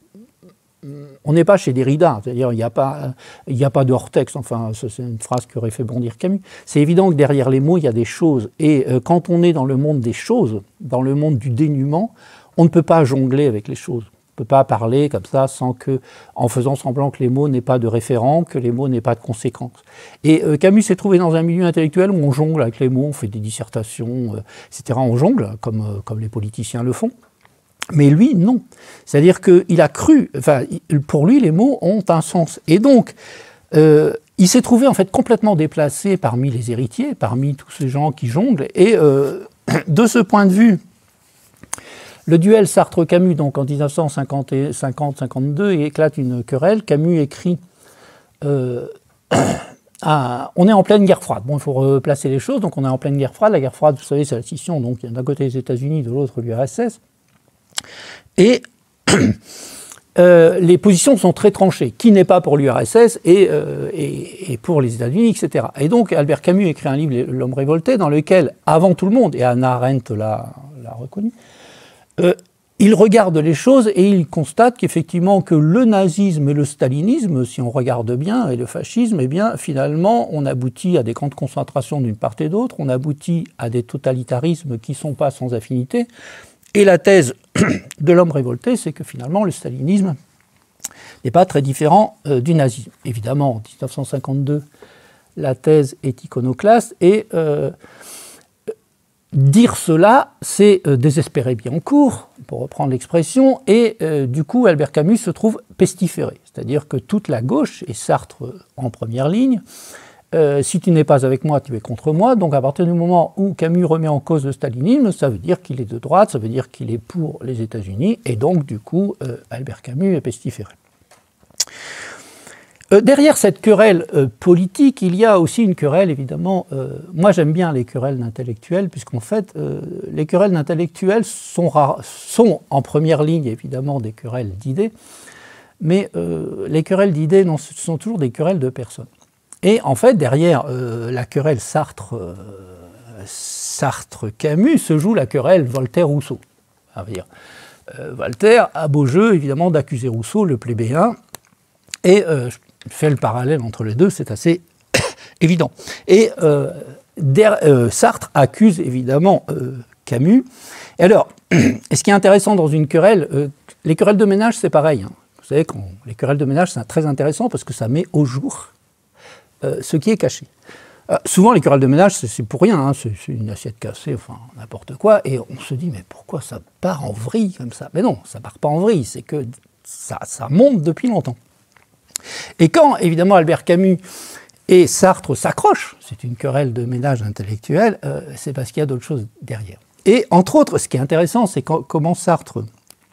On n'est pas chez Derrida, c'est-à-dire il n'y a pas, il n'y a pas de hors-texte, enfin c'est une phrase qui aurait fait bondir Camus. C'est évident que derrière les mots, il y a des choses. Et euh, quand on est dans le monde des choses, dans le monde du dénuement, on ne peut pas jongler avec les choses. On ne peut pas parler comme ça sans que, en faisant semblant que les mots n'aient pas de référent, que les mots n'aient pas de conséquences. Et euh, Camus s'est trouvé dans un milieu intellectuel où on jongle avec les mots, on fait des dissertations, euh, et cetera. On jongle, comme, euh, comme les politiciens le font. Mais lui, non. C'est-à-dire qu'il a cru, enfin, pour lui, les mots ont un sens. Et donc, euh, il s'est trouvé en fait complètement déplacé parmi les héritiers, parmi tous ces gens qui jonglent. Et euh, de ce point de vue, le duel Sartre-Camus, donc en mille neuf cent cinquante cinquante-cinquante-deux, il éclate une querelle. Camus écrit euh, à, on est en pleine guerre froide. Bon, il faut replacer les choses. Donc, on est en pleine guerre froide. La guerre froide, vous savez, c'est la scission. Donc, il y a d'un côté les États-Unis, de l'autre l'U R S S. Et euh, les positions sont très tranchées. Qui n'est pas pour l'U R S S et, euh, et, et pour les États-Unis, et cetera. Et donc, Albert Camus écrit un livre, L'Homme révolté, dans lequel, avant tout le monde, et Hannah Arendt l'a reconnu, euh, il regarde les choses et il constate qu'effectivement que le nazisme et le stalinisme, si on regarde bien, et le fascisme, eh bien finalement on aboutit à des camps de concentration d'une part et d'autre, on aboutit à des totalitarismes qui ne sont pas sans affinité. Et la thèse de L'Homme révolté, c'est que finalement le stalinisme n'est pas très différent euh, du nazisme. Évidemment, en mille neuf cent cinquante-deux, la thèse est iconoclaste et euh, dire cela, c'est euh, désespérer Biancourt, pour reprendre l'expression, et euh, du coup, Albert Camus se trouve pestiféré. C'est-à-dire que toute la gauche, et Sartre en première ligne, euh, si tu n'es pas avec moi, tu es contre moi. Donc à partir du moment où Camus remet en cause le stalinisme, ça veut dire qu'il est de droite, ça veut dire qu'il est pour les États-Unis, et donc du coup, euh, Albert Camus est pestiféré. Euh, derrière cette querelle euh, politique, il y a aussi une querelle, évidemment. Euh, moi, j'aime bien les querelles d'intellectuels, puisqu'en fait, euh, les querelles d'intellectuels sont, rares, sont en première ligne, évidemment, des querelles d'idées, mais euh, les querelles d'idées sont toujours des querelles de personnes. Et en fait, derrière euh, la querelle Sartre, euh, Sartre-Camus se joue la querelle Voltaire-Rousseau. Euh, Voltaire a beau jeu, évidemment, d'accuser Rousseau, le plébéien, et euh, je fais le parallèle entre les deux, c'est assez évident. Et euh, der, euh, Sartre accuse évidemment euh, Camus. Et alors, et ce qui est intéressant dans une querelle, euh, les querelles de ménage, c'est pareil. Hein. Vous savez, quand, les querelles de ménage, c'est très intéressant parce que ça met au jour euh, ce qui est caché. Euh, souvent, les querelles de ménage, c'est pour rien, hein, c'est une assiette cassée, enfin, n'importe quoi, et on se dit, mais pourquoi ça part en vrille comme ça? Mais non, ça part pas en vrille, c'est que ça, ça monte depuis longtemps. Et quand, évidemment, Albert Camus et Sartre s'accrochent, c'est une querelle de ménage intellectuel, euh, c'est parce qu'il y a d'autres choses derrière. Et entre autres, ce qui est intéressant, c'est comment Sartre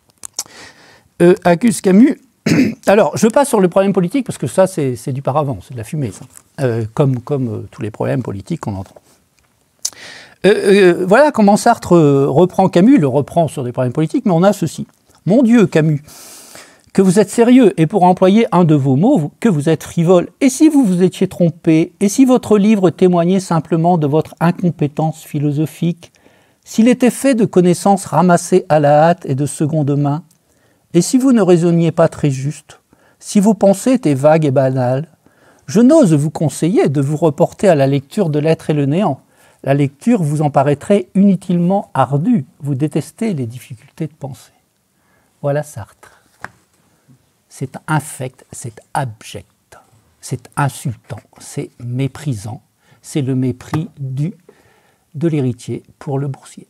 euh, accuse Camus. Alors, je passe sur le problème politique, parce que ça, c'est du paravent, c'est de la fumée, ça, euh, comme, comme euh, tous les problèmes politiques qu'on entend. Euh, euh, voilà comment Sartre reprend Camus, le reprend sur des problèmes politiques, mais on a ceci. Mon Dieu, Camus, que vous êtes sérieux, et pour employer un de vos mots, que vous êtes frivole. Et si vous vous étiez trompé, et si votre livre témoignait simplement de votre incompétence philosophique, s'il était fait de connaissances ramassées à la hâte et de seconde main, et si vous ne raisonniez pas très juste, si vos pensées étaient vagues et banales, je n'ose vous conseiller de vous reporter à la lecture de L'être et le néant. La lecture vous en paraîtrait inutilement ardue, vous détestez les difficultés de pensée. Voilà Sartre. C'est infect, c'est abject, c'est insultant, c'est méprisant, c'est le mépris du, de l'héritier pour le boursier.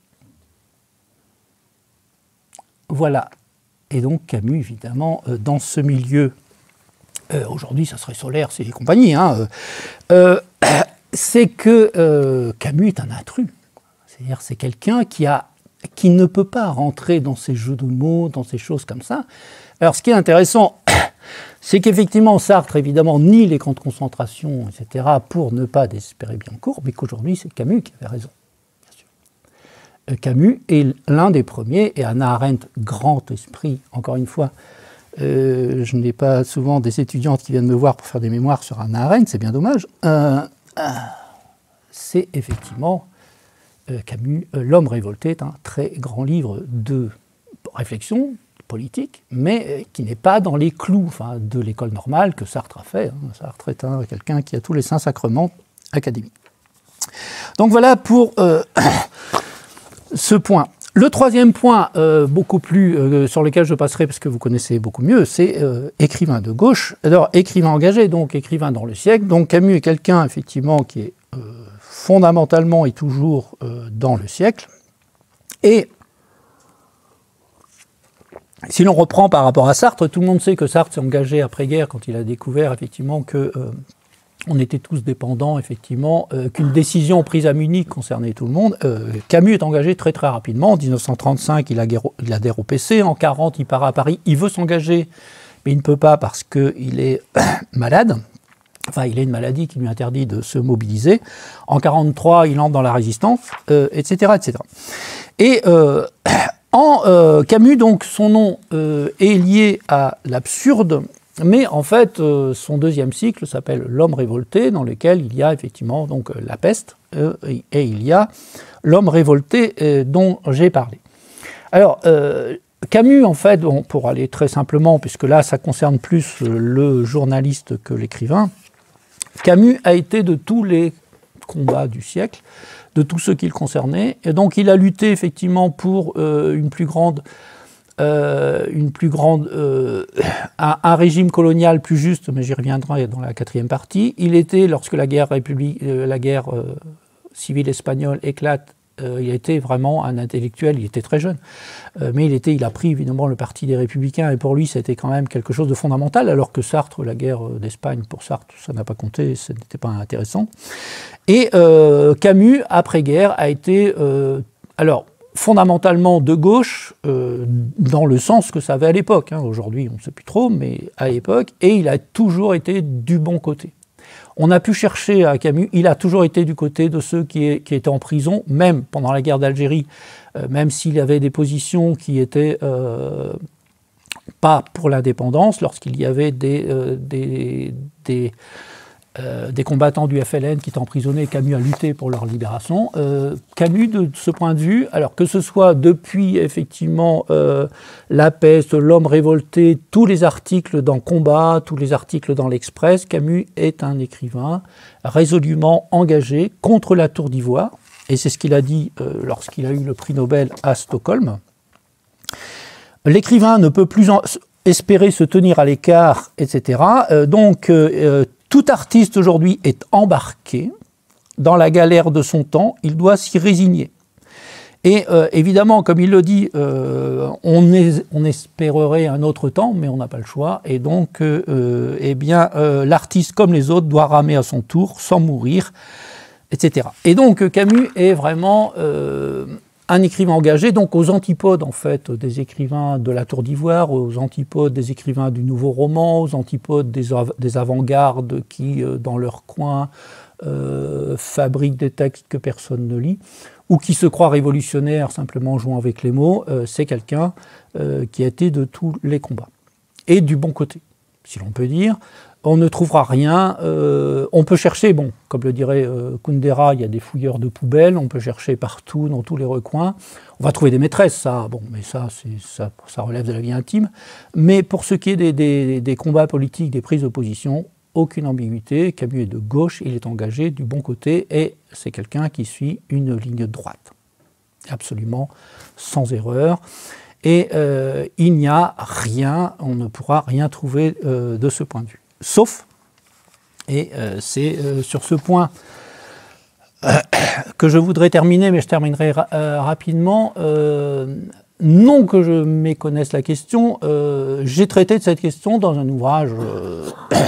Voilà. Et donc Camus, évidemment, euh, dans ce milieu, euh, aujourd'hui ça serait Solaire, c'est les compagnies, hein, euh, euh, c'est que euh, Camus est un intrus. C'est-à-dire c'est quelqu'un qui, a, qui ne peut pas rentrer dans ces jeux de mots, dans ces choses comme ça. Alors, ce qui est intéressant, c'est qu'effectivement, Sartre, évidemment, nie les camps de concentration, et cetera, pour ne pas désespérer Biancourt, mais qu'aujourd'hui, c'est Camus qui avait raison, bien sûr. Camus est l'un des premiers, et Hannah Arendt, grand esprit, encore une fois, euh, je n'ai pas souvent des étudiantes qui viennent me voir pour faire des mémoires sur Hannah Arendt, c'est bien dommage, euh, euh, c'est effectivement euh, Camus, euh, L'Homme révolté est un très grand livre de réflexion, politique, mais qui n'est pas dans les clous enfin, de l'école normale que Sartre a fait. Hein. Sartre est un, quelqu'un qui a tous les saints sacrements académiques. Donc voilà pour euh, ce point. Le troisième point, euh, beaucoup plus, euh, sur lequel je passerai parce que vous connaissez beaucoup mieux, c'est euh, écrivain de gauche. Alors, écrivain engagé, donc écrivain dans le siècle. Donc Camus est quelqu'un, effectivement, qui est euh, fondamentalement et toujours euh, dans le siècle. Et si l'on reprend par rapport à Sartre, tout le monde sait que Sartre s'est engagé après-guerre quand il a découvert effectivement que euh, on était tous dépendants, effectivement, euh, qu'une décision prise à Munich concernait tout le monde. Euh, Camus est engagé très très rapidement. En mille neuf cent trente-cinq, il, a guerre, il adhère au P C. En mille neuf cent quarante, il part à Paris. Il veut s'engager, mais il ne peut pas parce qu'il est malade. Enfin, il a une maladie qui lui interdit de se mobiliser. En mille neuf cent quarante-trois, il entre dans la résistance, euh, et cetera, et cetera. Et euh, en euh, Camus, donc, son nom euh, est lié à l'absurde, mais en fait, euh, son deuxième cycle s'appelle L'homme révolté, dans lequel il y a effectivement donc la peste, euh, et, et il y a l'homme révolté euh, dont j'ai parlé. Alors, euh, Camus, en fait, bon, pour aller très simplement, puisque là, ça concerne plus le journaliste que l'écrivain, Camus a été de tous les combats du siècle, de tous ceux qui le concernaient, et donc il a lutté effectivement pour euh, une plus grande, euh, une plus grande, euh, un, un régime colonial plus juste, mais j'y reviendrai dans la quatrième partie. Il était, lorsque la guerre, république, euh, la guerre euh, civile espagnole éclate, euh, il a été vraiment un intellectuel, il était très jeune, euh, mais il, était, il a pris évidemment le parti des Républicains, et pour lui c'était quand même quelque chose de fondamental, alors que Sartre, la guerre d'Espagne, pour Sartre, ça n'a pas compté, ce n'était pas intéressant. Et euh, Camus, après-guerre, a été, euh, alors, fondamentalement de gauche, euh, dans le sens que ça avait à l'époque, hein. Aujourd'hui on ne sait plus trop, mais à l'époque, et il a toujours été du bon côté. On a pu chercher à Camus, il a toujours été du côté de ceux qui, qui étaient en prison, même pendant la guerre d'Algérie, euh, même s'il avait des positions qui étaient euh, pas pour l'indépendance, lorsqu'il y avait des, euh, des, des, euh, des combattants du F L N qui étaient emprisonnés, Camus a lutté pour leur libération. Euh, Camus, de ce point de vue, alors que ce soit depuis effectivement euh, La peste, L'homme révolté, tous les articles dans Combat, tous les articles dans l'Express, Camus est un écrivain résolument engagé contre la Tour d'Ivoire, et c'est ce qu'il a dit euh, lorsqu'il a eu le prix Nobel à Stockholm. L'écrivain ne peut plus en espérer se tenir à l'écart, et cetera. Euh, donc, euh, tout artiste aujourd'hui est embarqué dans la galère de son temps, il doit s'y résigner. Et euh, évidemment, comme il le dit, euh, on, est, on espérerait un autre temps, mais on n'a pas le choix. Et donc, euh, eh bien, euh, l'artiste, comme les autres, doit ramer à son tour, sans mourir, et cetera. Et donc, Camus est vraiment euh, un écrivain engagé, donc aux antipodes, en fait, des écrivains de la Tour d'Ivoire, aux antipodes des écrivains du Nouveau Roman, aux antipodes des, av des avant-gardes qui, euh, dans leur coin, euh, fabriquent des textes que personne ne lit, ou qui se croit révolutionnaire simplement jouant avec les mots. Euh, c'est quelqu'un euh, qui a été de tous les combats. Et du bon côté, si l'on peut dire. On ne trouvera rien. Euh, on peut chercher, bon, comme le dirait euh, Kundera, il y a des fouilleurs de poubelles, on peut chercher partout, dans tous les recoins. On va trouver des maîtresses, ça, bon, mais ça, ça, ça relève de la vie intime. Mais pour ce qui est des, des, des combats politiques, des prises de position, aucune ambiguïté. Camus est de gauche, il est engagé du bon côté, et c'est quelqu'un qui suit une ligne droite. Absolument sans erreur. Et euh, il n'y a rien, on ne pourra rien trouver euh, de ce point de vue. Sauf, et euh, c'est euh, sur ce point euh, que je voudrais terminer, mais je terminerai ra euh, rapidement, euh, non que je méconnaisse la question, euh, j'ai traité de cette question dans un ouvrage euh,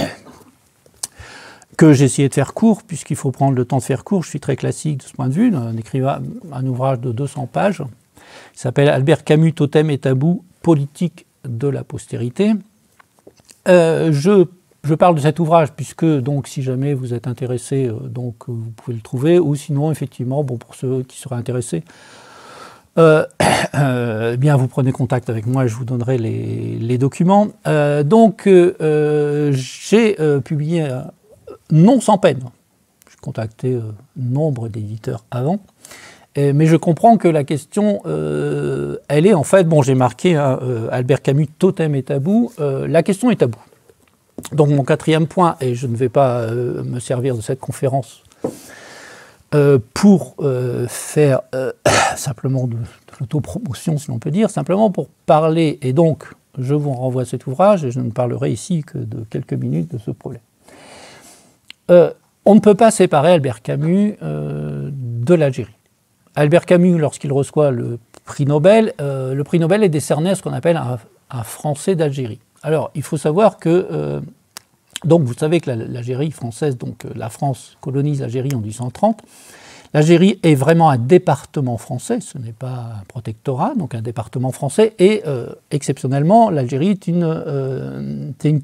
que j'ai essayé de faire court, puisqu'il faut prendre le temps de faire court, je suis très classique de ce point de vue, un, écrivain, un ouvrage de deux cents pages, qui s'appelle Albert Camus, Totem et tabou, politique de la postérité. Euh, je Je parle de cet ouvrage puisque, donc, si jamais vous êtes intéressé, euh, donc, vous pouvez le trouver, ou sinon, effectivement, bon, pour ceux qui seraient intéressés, euh, euh, bien, vous prenez contact avec moi et je vous donnerai les, les documents. Euh, donc, euh, j'ai euh, publié, euh, non sans peine, j'ai contacté euh, nombre d'éditeurs avant, et, mais je comprends que la question, euh, elle est en fait, bon, j'ai marqué hein, euh, Albert Camus, Totem et tabou, euh, la question est tabou. Donc mon quatrième point, et je ne vais pas euh, me servir de cette conférence euh, pour euh, faire euh, simplement de, de l'autopromotion, si l'on peut dire, simplement pour parler, et donc je vous renvoie à cet ouvrage, et je ne parlerai ici que de quelques minutes de ce problème. Euh, on ne peut pas séparer Albert Camus euh, de l'Algérie. Albert Camus, lorsqu'il reçoit le prix Nobel, euh, le prix Nobel est décerné à ce qu'on appelle un, un Français d'Algérie. Alors, il faut savoir que, euh, donc vous savez que l'Algérie française, donc la France colonise l'Algérie en mille huit cent trente. L'Algérie est vraiment un département français, ce n'est pas un protectorat, donc un département français, et euh, exceptionnellement, l'Algérie est une, euh, une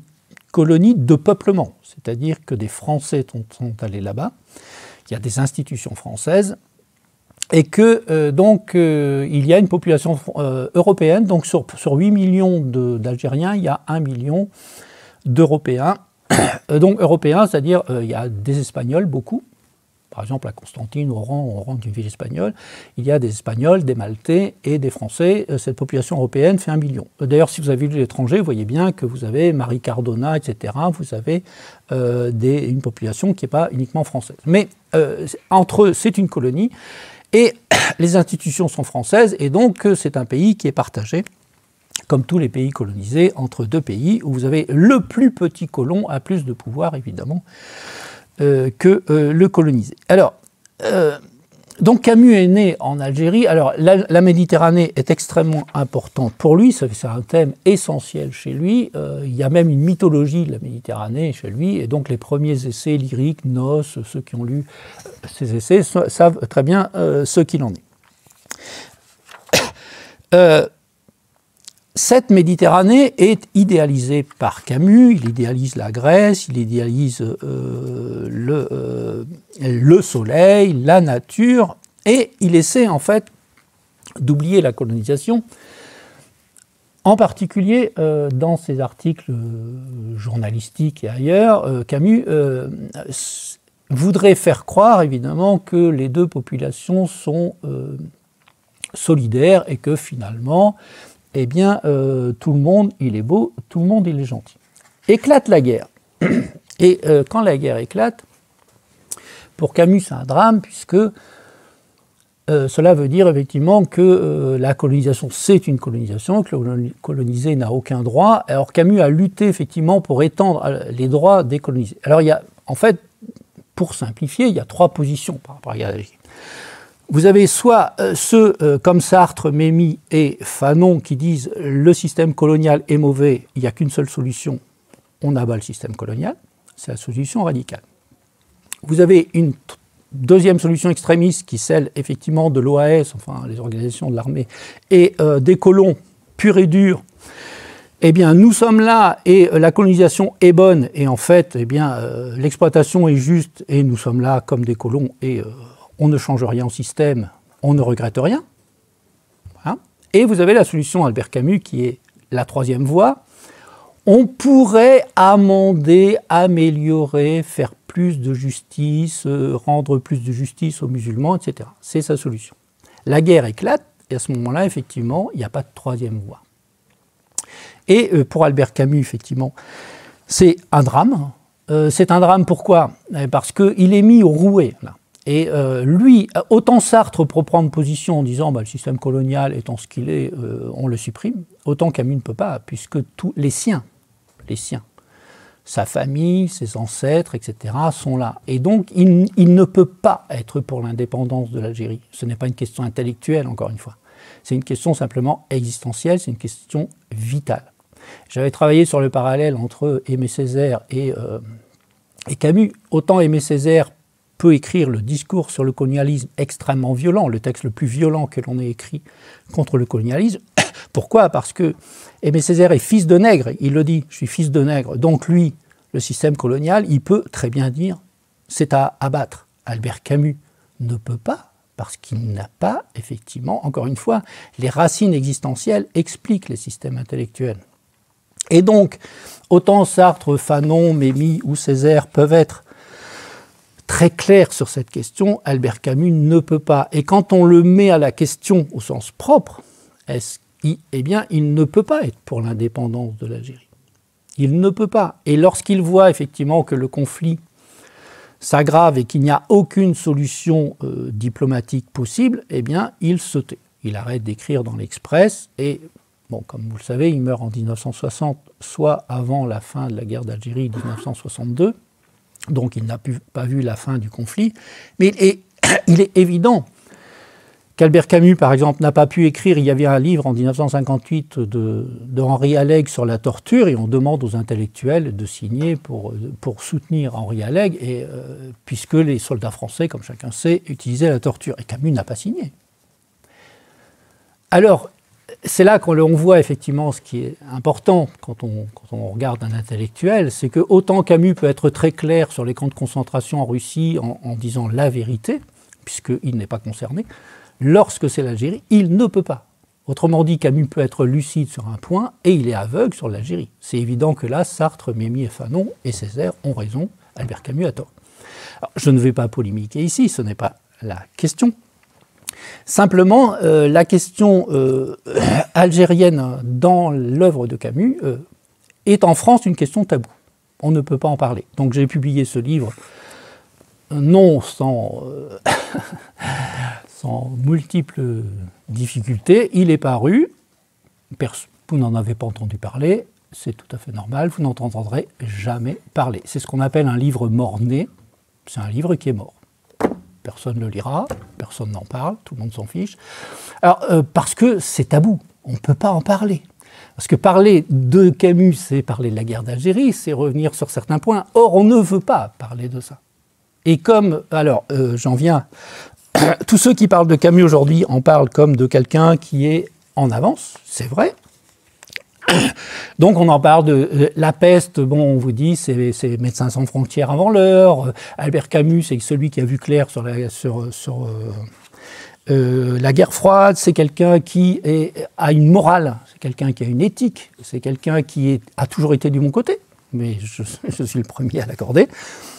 colonie de peuplement, c'est-à-dire que des Français sont, sont allés là-bas, il y a des institutions françaises, et que euh, donc euh, il y a une population euh, européenne, donc sur, sur huit millions d'Algériens, il y a un million d'Européens. Donc européens, c'est-à-dire euh, il y a des Espagnols, beaucoup. Par exemple, à Constantine, Oran, Oran qui est une ville espagnole, il y a des Espagnols, des Maltais et des Français. Cette population européenne fait un million. D'ailleurs, si vous avez vu l'étranger, vous voyez bien que vous avez Marie Cardona, et cetera. Vous avez euh, des, une population qui n'est pas uniquement française. Mais euh, entre eux, c'est une colonie et les institutions sont françaises et donc c'est un pays qui est partagé, comme tous les pays colonisés, entre deux pays où vous avez le plus petit colon a plus de pouvoir, évidemment, euh, que euh, le colonisé. Alors, euh, donc Camus est né en Algérie. Alors, la, la Méditerranée est extrêmement importante pour lui, c'est un thème essentiel chez lui. Euh, il y a même une mythologie de la Méditerranée chez lui, et donc les premiers essais lyriques, Noces, ceux qui ont lu ces essais savent très bien euh, ce qu'il en est. Euh, Cette Méditerranée est idéalisée par Camus, il idéalise la Grèce, il idéalise euh, le, euh, le soleil, la nature, et il essaie en fait d'oublier la colonisation. En particulier, euh, dans ses articles journalistiques et ailleurs, euh, Camus euh, voudrait faire croire évidemment que les deux populations sont euh, solidaires et que finalement, eh bien, euh, tout le monde, il est beau, tout le monde, il est gentil. Éclate la guerre. Et euh, quand la guerre éclate, pour Camus, c'est un drame, puisque euh, cela veut dire effectivement que euh, la colonisation, c'est une colonisation, que le colonisé n'a aucun droit. Alors Camus a lutté effectivement pour étendre les droits des colonisés. Alors il y a, en fait, pour simplifier, il y a trois positions par rapport à la guerre. Vous avez soit euh, ceux euh, comme Sartre, Mémy et Fanon qui disent le système colonial est mauvais, il n'y a qu'une seule solution, on abat le système colonial, c'est la solution radicale. Vous avez une deuxième solution extrémiste qui est celle effectivement de l'O A S, enfin les organisations de l'armée, et euh, des colons purs et durs. Eh bien, nous sommes là et euh, la colonisation est bonne et en fait, eh bien, euh, l'exploitation est juste et nous sommes là comme des colons et euh, on ne change rien au système, on ne regrette rien. Voilà. Et vous avez la solution Albert Camus qui est la troisième voie. On pourrait amender, améliorer, faire plus de justice, euh, rendre plus de justice aux musulmans, et cetera. C'est sa solution. La guerre éclate et à ce moment-là, effectivement, il n'y a pas de troisième voie. Et euh, pour Albert Camus, effectivement, c'est un drame. Euh, c'est un drame pourquoi ? Parce qu'il est mis au rouet, là. Et euh, lui, autant Sartre peut prendre position en disant bah, le système colonial étant ce qu'il est, euh, on le supprime, autant Camus ne peut pas, puisque tous les siens, les siens, sa famille, ses ancêtres, et cetera, sont là. Et donc, il, il ne peut pas être pour l'indépendance de l'Algérie. Ce n'est pas une question intellectuelle, encore une fois. C'est une question simplement existentielle, c'est une question vitale. J'avais travaillé sur le parallèle entre Aimé Césaire et, euh, et Camus. Autant Aimé Césaire peut écrire le discours sur le colonialisme extrêmement violent, le texte le plus violent que l'on ait écrit contre le colonialisme. Pourquoi ? Parce que Aimé Césaire est fils de nègre, il le dit, je suis fils de nègre. Donc lui, le système colonial, il peut très bien dire, c'est à abattre. Albert Camus ne peut pas, parce qu'il n'a pas, effectivement, encore une fois, les racines existentielles expliquent les systèmes intellectuels. Et donc, autant Sartre, Fanon, Mémy ou Césaire peuvent être très clair sur cette question, Albert Camus ne peut pas. Et quand on le met à la question au sens propre, est-ce qu'il, eh bien, il ne peut pas être pour l'indépendance de l'Algérie. Il ne peut pas. Et lorsqu'il voit effectivement que le conflit s'aggrave et qu'il n'y a aucune solution euh, diplomatique possible, eh bien, il se tait. Il arrête d'écrire dans l'Express et, bon, comme vous le savez, il meurt en mille neuf cent soixante, soit avant la fin de la guerre d'Algérie mille neuf cent soixante-deux. Donc il n'a pas vu la fin du conflit. Mais il est, il est évident qu'Albert Camus, par exemple, n'a pas pu écrire. Il y avait un livre en mille neuf cent cinquante-huit de, de Henri Allègre sur la torture, et on demande aux intellectuels de signer pour, pour soutenir Henri Allègre, et, euh, puisque les soldats français, comme chacun sait, utilisaient la torture. Et Camus n'a pas signé. Alors, c'est là qu'on voit effectivement ce qui est important quand on, quand on regarde un intellectuel, c'est que autant Camus peut être très clair sur les camps de concentration en Russie en, en disant la vérité, puisqu'il n'est pas concerné, lorsque c'est l'Algérie, il ne peut pas. Autrement dit, Camus peut être lucide sur un point et il est aveugle sur l'Algérie. C'est évident que là, Sartre, Mémy et Fanon et Césaire ont raison, Albert Camus a tort. Alors, je ne vais pas polémiquer ici, ce n'est pas la question. Simplement, euh, la question euh, algérienne dans l'œuvre de Camus euh, est en France une question taboue. On ne peut pas en parler. Donc j'ai publié ce livre, non sans, euh, sans multiples difficultés. Il est paru, vous n'en avez pas entendu parler, c'est tout à fait normal, vous n'entendrez jamais parler. C'est ce qu'on appelle un livre mort-né, c'est un livre qui est mort. Personne ne le lira, personne n'en parle, tout le monde s'en fiche. Alors, euh, parce que c'est tabou, on ne peut pas en parler. Parce que parler de Camus, c'est parler de la guerre d'Algérie, c'est revenir sur certains points. Or, on ne veut pas parler de ça. Et comme, alors, euh, j'en viens, tous ceux qui parlent de Camus aujourd'hui en parlent comme de quelqu'un qui est en avance, c'est vrai. Donc on en parle de euh, la peste, bon on vous dit c'est Médecins sans frontières avant l'heure, euh, Albert Camus c'est celui qui a vu clair sur la, sur, sur, euh, euh, la guerre froide, c'est quelqu'un qui est, a une morale, c'est quelqu'un qui a une éthique, c'est quelqu'un qui est, a toujours été du bon côté, mais je, je suis le premier à l'accorder.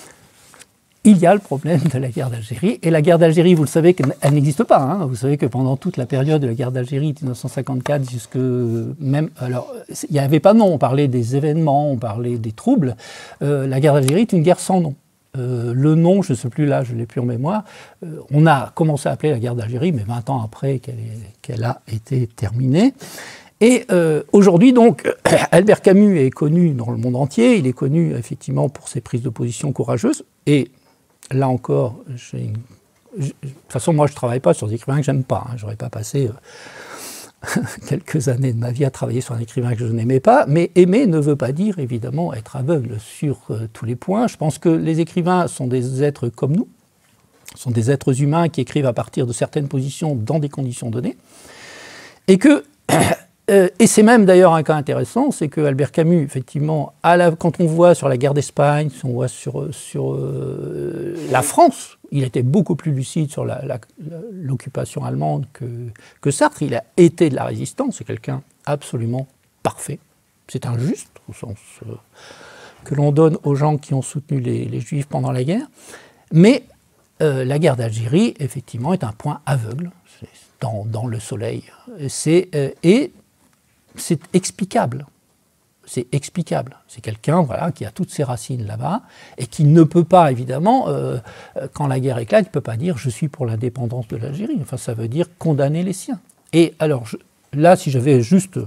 Il y a le problème de la guerre d'Algérie. Et la guerre d'Algérie, vous le savez qu'elle n'existe pas. Hein. Vous savez que pendant toute la période de la guerre d'Algérie, mille neuf cent cinquante-quatre, jusque même... Alors, il n'y avait pas de nom. On parlait des événements, on parlait des troubles. Euh, la guerre d'Algérie est une guerre sans nom. Euh, le nom, je ne sais plus là, je ne l'ai plus en mémoire. Euh, on a commencé à appeler la guerre d'Algérie, mais vingt ans après qu'elle qu'elle a été terminée. Et euh, aujourd'hui, donc, Albert Camus est connu dans le monde entier. Il est connu, effectivement, pour ses prises de position courageuses. Et là encore, une... de toute façon, moi, je ne travaille pas sur des écrivains que je n'aime pas. Hein. Je n'aurais pas passé euh, quelques années de ma vie à travailler sur un écrivain que je n'aimais pas. Mais aimer ne veut pas dire, évidemment, être aveugle sur euh, tous les points. Je pense que les écrivains sont des êtres comme nous, sont des êtres humains qui écrivent à partir de certaines positions dans des conditions données. Et que... Euh, et c'est même d'ailleurs un cas intéressant, c'est que Albert Camus, effectivement, à la, quand on voit sur la guerre d'Espagne, si on voit sur, sur euh, la France, il était beaucoup plus lucide sur l'occupation allemande que, que Sartre. Il a été de la résistance, c'est quelqu'un absolument parfait. C'est injuste, au sens euh, que l'on donne aux gens qui ont soutenu les, les Juifs pendant la guerre. Mais euh, la guerre d'Algérie, effectivement, est un point aveugle dans, dans le soleil. C'est, euh, et c'est explicable. C'est explicable. C'est quelqu'un voilà, qui a toutes ses racines là-bas et qui ne peut pas, évidemment, euh, quand la guerre éclate, il ne peut pas dire « je suis pour l'indépendance de l'Algérie ». Enfin, ça veut dire condamner les siens. Et alors, je, là, si j'avais juste...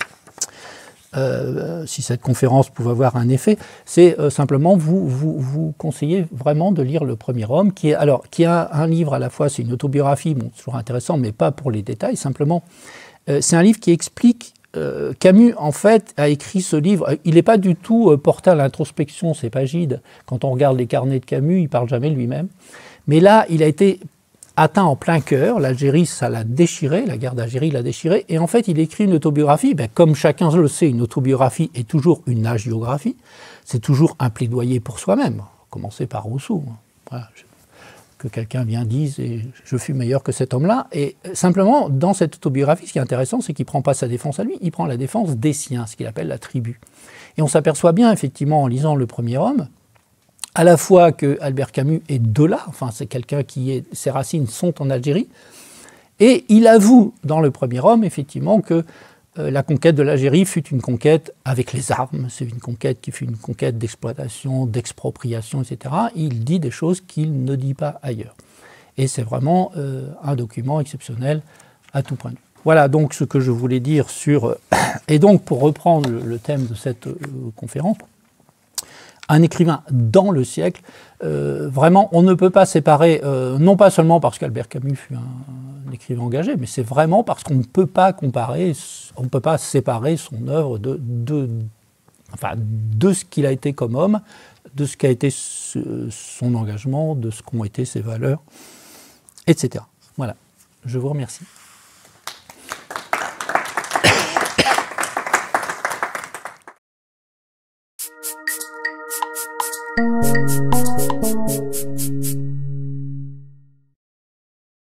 Euh, si cette conférence pouvait avoir un effet, c'est euh, simplement vous, vous, vous conseiller vraiment de lire Le Premier Homme, qui est, alors, qui a un livre à la fois, c'est une autobiographie, bon, toujours intéressant, mais pas pour les détails, simplement, euh, c'est un livre qui explique Euh, Camus, en fait, a écrit ce livre. Il n'est pas du tout euh, porté à l'introspection, c'est pas Gide. Quand on regarde les carnets de Camus, il ne parle jamais de lui-même. Mais là, il a été atteint en plein cœur. L'Algérie, ça l'a déchiré. La guerre d'Algérie l'a déchiré. Et en fait, il écrit une autobiographie. Ben, comme chacun le sait, une autobiographie est toujours une agiographie. C'est toujours un plaidoyer pour soi-même. Commencer par Rousseau. Voilà. Que quelqu'un vient dise et je fus meilleur que cet homme-là. Et simplement, dans cette autobiographie, ce qui est intéressant, c'est qu'il ne prend pas sa défense à lui, il prend la défense des siens, ce qu'il appelle la tribu. Et on s'aperçoit bien, effectivement, en lisant Le Premier Homme, à la fois que Albert Camus est de là, enfin c'est quelqu'un qui est, ses racines sont en Algérie, et il avoue dans Le Premier Homme, effectivement, que Euh, la conquête de l'Algérie fut une conquête avec les armes, c'est une conquête qui fut une conquête d'exploitation, d'expropriation, et cetera. Il dit des choses qu'il ne dit pas ailleurs. Et c'est vraiment euh, un document exceptionnel à tout point de vue. Voilà donc ce que je voulais dire sur... Euh, et donc, pour reprendre le, le thème de cette euh, conférence, un écrivain dans le siècle, euh, vraiment, on ne peut pas séparer, euh, non pas seulement parce qu'Albert Camus fut un, un écrivain engagé, mais c'est vraiment parce qu'on ne peut pas comparer, on ne peut pas séparer son œuvre de, de, enfin, de ce qu'il a été comme homme, de ce qu'a été ce, son engagement, de ce qu'ont été ses valeurs, et cetera. Voilà, je vous remercie.